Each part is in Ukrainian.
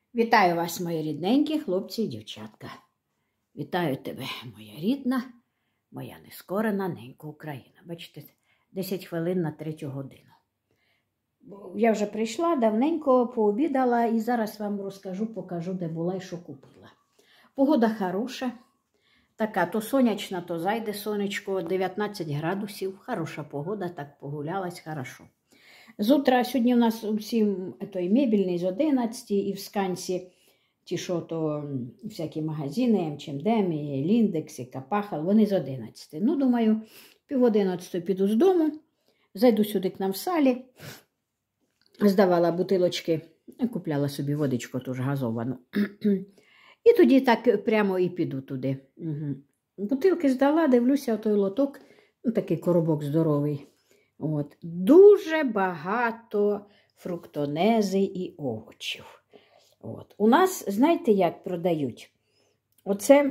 Вітаю вас, мої рідненькі хлопці і дівчатка. Вітаю тебе, моя рідна, моя нескорена ненька Україна. Бачите, 10 хвилин на 3 годину. Я вже прийшла, давненько пообідала і зараз вам розкажу, покажу, де була і що купила. Погода хороша, така то сонячна, то зайде сонечко, 19 градусів, хороша погода, так погулялась, хорошо. З утра сьогодні у нас усім той мебільний з 11 і в Скансі ті, що то всякі магазини, М&М, Ліндекс, Капахал, вони з 11. Ну, думаю, пів 11 піду з дому, зайду сюди к нам в салі, здавала бутилочки, купляла собі водичку теж газовану. І тоді так прямо і піду туди. Бутилки здала, дивлюся, той лоток, такий коробок здоровий. От. Дуже багато фруктонези і овочів. От. У нас, знаєте, як продають? Оце,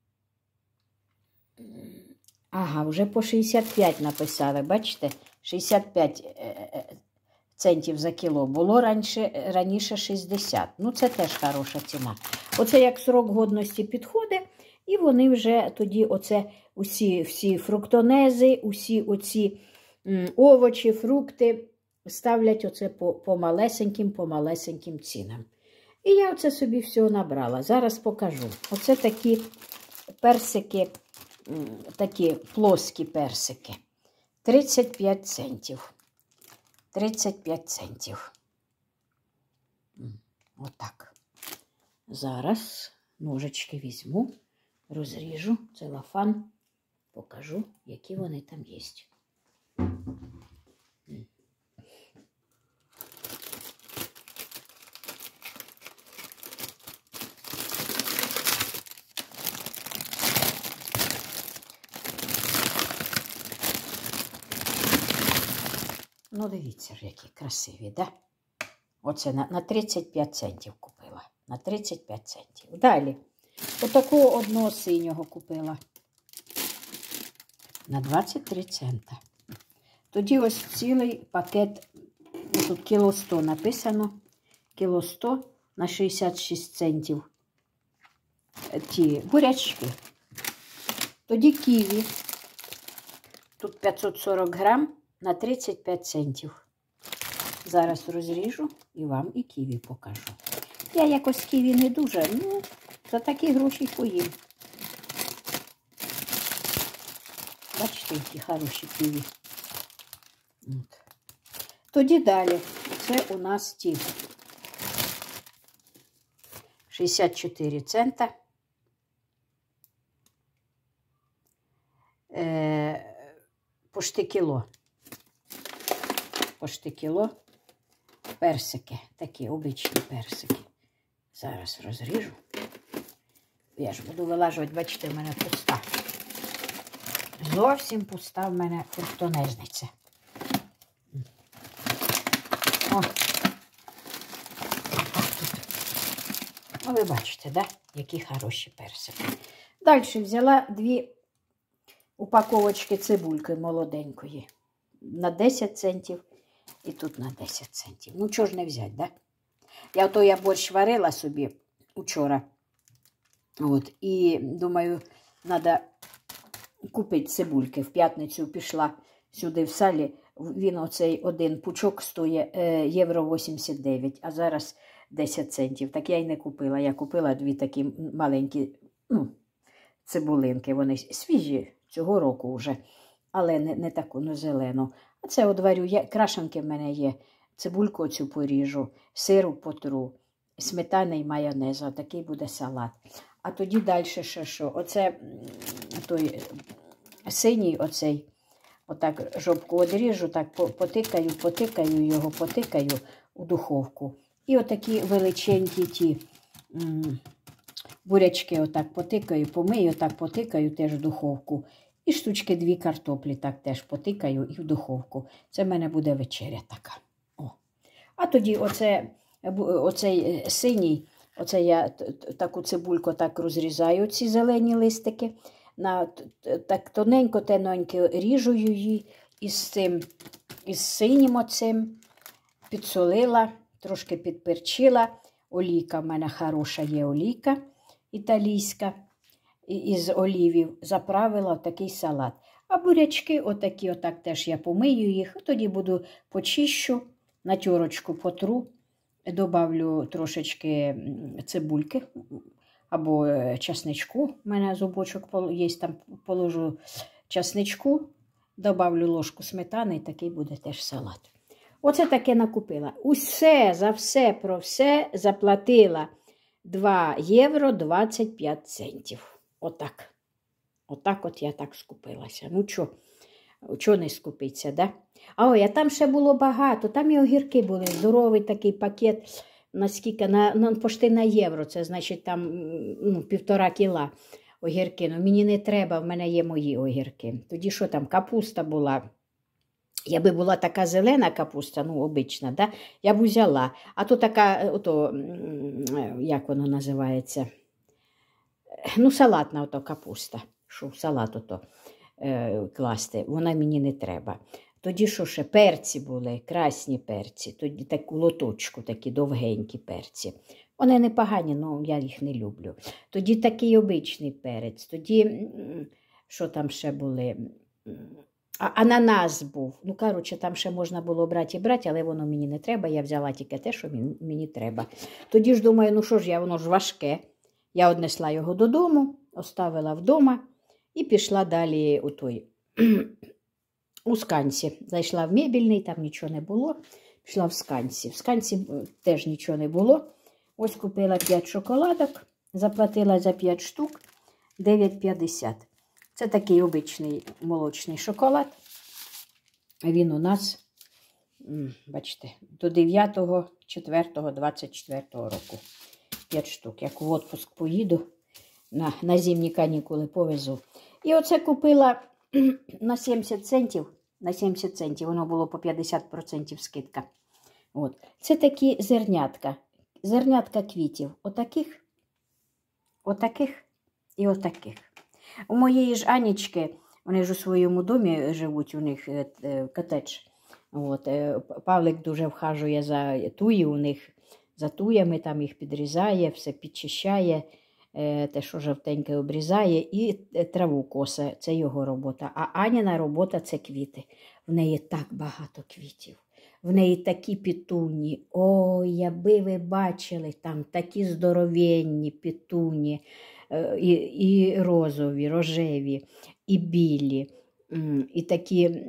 вже по 65 написали, бачите? 65 центів за кіло. Було раніше 60. Ну, це теж хороша ціна. Оце як срок годності підходить, і вони вже тоді оце всі фруктонези, усі оці овочі, фрукти ставлять оце по малесеньким цінам. І я оце собі все набрала. Зараз покажу. Оце такі персики, такі плоскі персики. 35 центів. 35 центів. Отак. Зараз ножички візьму, розріжу целофан, покажу, які вони там є. Ну, дивіться ж, які красиві, да? Оце на 35 центів купила. На 35 центів. Далі. Отакого одного синього купила. На 23 цента. Тоді ось цілий пакет, тут кіло 100 написано, кіло 100 на 66 центів. Ті бурячки. Тоді ківі. Тут 540 грам на 35 центів. Зараз розріжу і вам і ківі покажу. Я якось ківі не дуже, ну, за такі гроші поїм. Бачите, які хороші ківі. От. Тоді далі. Це у нас ті 64 цента. Пошти кіло. Пошти кіло. Персики. Такі обичні персики. Зараз розріжу. Я ж буду вилажувати, бачите, в мене пуста. Зовсім пуста в мене фруктонезниця. О. Ну, ви бачите, да? Які хороші персики. Далі взяла 2 упаковочки цибульки молоденької. На 10 центів і тут на 10 центів. Ну, чого ж не взяти, да? Я борщ варила собі вчора. От, і думаю, треба купити цибульки. В п'ятницю пішла сюди в салі. Він оцей один пучок стоїть євро 89, а зараз 10 центів. Так я й не купила. Я купила 2 такі маленькі цибулинки. Вони свіжі цього року вже, але не таку, ну, зелену. А це одварю. Крашенки в мене є. Цибульку оцю поріжу, сиру потру, сметани і майонез. Такий буде салат. А тоді далі ще що? Оце той синій оцей. Отак жопку одріжу, так потикаю його у духовку. І отакі величенькі ті бурячки отак потикаю, помию, отак потикаю теж в духовку. І штучки 2 картоплі так теж потикаю і в духовку. Це в мене буде вечеря така. О. А тоді оцей синій, оце я таку цибульку так розрізаю, ці зелені листики. Так тоненько ріжу її із синім оцим, підсолила, трошки підперчила. олійка в мене хороша є олійка італійська. Із олівів заправила такий салат. А бурячки отакі, отак теж я помию їх, тоді буду почищу, на терочку потру, добавлю трошечки цибульки або часничку. У мене зубочок є, там положу часничку, добавлю ложку сметани і такий буде теж салат. Оце таке накупила. Усе, за все, про все заплатила 2 євро 25 центів. Отак. Отак от я так скупилася. Ну, чого не скупиться, да? А ой, а там ще було багато. Там і огірки були. Здоровий такий пакет, наскільки, почти на євро. Це, значить, там 1,5 кіла огірки. Ну, мені не треба, в мене є мої огірки. Тоді що там, капуста була. Якби була така зелена капуста, ну, обична, да? Я б взяла. А то така, як воно називається? Ну, салатна ото капуста. Що в салат ото класти, вона мені не треба. Тоді що ще? Перці були, красні перці. Тоді таку лоточку, такі довгенькі перці. Вони непогані, але я їх не люблю. Тоді такий обичний перець. Тоді, що там ще були? Ананас був. Ну, коротше, там ще можна було брати, але воно мені не треба. Я взяла тільки те, що мені треба. Тоді ж думаю, ну що ж, воно ж важке. Я однесла його додому, оставила вдома і пішла далі у Скансі. Зайшла в мебільний, там нічого не було. Пішла в Скансі. В Скансі теж нічого не було. Ось купила 5 шоколадок, заплатила за 5 штук 9,50. Це такий обичний молочний шоколад. Він у нас, бачите, до 9.04.24 року. 5 штук. Як в відпуск поїду, на зимні канікули повезу. І оце купила на 70 центів. На 70 центів. Воно було по 50% скидка. От. Це такі зернятка. Зернятка квітів. Отаких, отаких і отаких. У моєї ж Анічки, вони ж у своєму домі живуть, у них котедж. От. Павлик дуже вхажує за туї у них. За туями там їх підрізає, все підчищає, те, що жовтеньке, обрізає, і траву косе. Це його робота. А Аніна робота – це квіти. В неї так багато квітів. В неї такі петуні. Ой, якби ви бачили, там такі здоровенні петуні, і розові, рожеві, і білі, і такі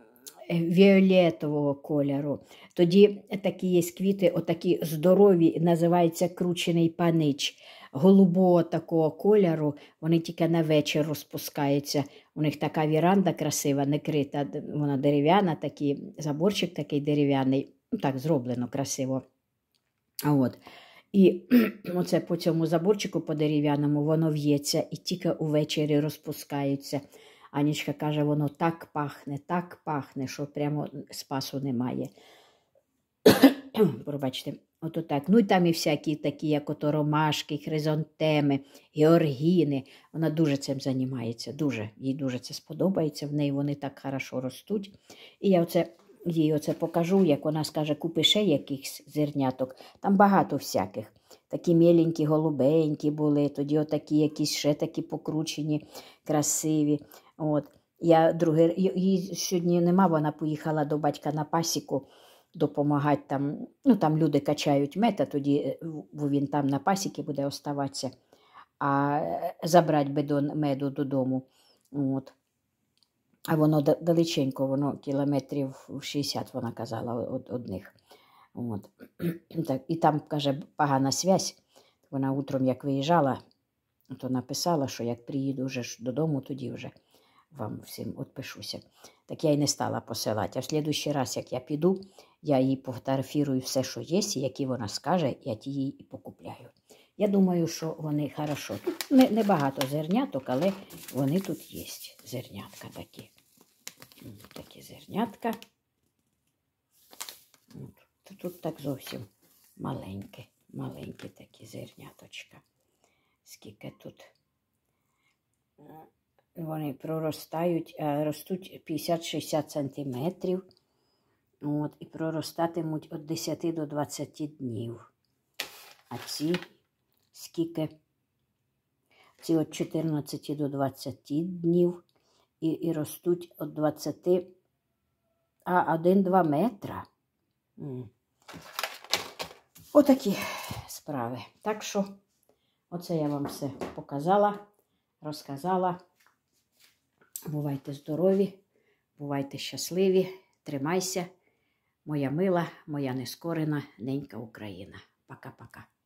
віолетового кольору. Тоді такі є квіти, отакі здорові, називається кручений панич. Голубого такого кольору, вони тільки на вечір розпускаються. У них така віранда красива, некрита, вона дерев'яна, такий заборчик такий дерев'яний, ну так зроблено красиво. От. І оце по цьому заборчику по дерев'яному воно в'ється і тільки увечері розпускаються. Анічка каже, воно так пахне, що прямо спасу немає. Пробачте, ото так. Ну і там і всякі такі, як ото ромашки, хризантеми, георгіни. Вона дуже цим займається, дуже. Їй дуже це сподобається, в неї вони так хорошо ростуть. І я їй оце покажу, як вона скаже, купи ще якихось зерняток. Там багато всяких. Такі міленькі, голубенькі були, тоді отакі якісь ще такі покручені, красиві. От. Її сьогодні нема, вона поїхала до батька на пасіку допомагати там. Ну, там люди качають мед, а тоді він там на пасіки буде оставатися, а забрати бидон меду додому. От. А воно далеченько, воно кілометрів 60, вона казала, одних. От. Так, і там, каже, погана зв'язь. Вона утром, як виїжджала, то написала, що як приїду вже додому, тоді вже вам всім відпишуся. Так я й не стала посилати. А в слідуючий раз, як я піду, я їй пофотографірую все, що є, і які вона скаже, я їй і покупляю. Я думаю, що вони хорошо. Тут небагато зерняток, але вони тут є. Зернятка такі. Такі зернятка. Тут так зовсім маленькі такі зерняточка. Скільки тут вони проростають, ростуть 50-60 сантиметрів. От, і проростатимуть від 10 до 20 днів. А ці скільки? Ці від 14 до 20 днів і ростуть від 20, 1-2 метра. Отакі справи. Так що, оце я вам все показала, розказала. Бувайте здорові, бувайте щасливі, тримайся. Моя мила, моя нескорена ненька Україна. Пока-пока.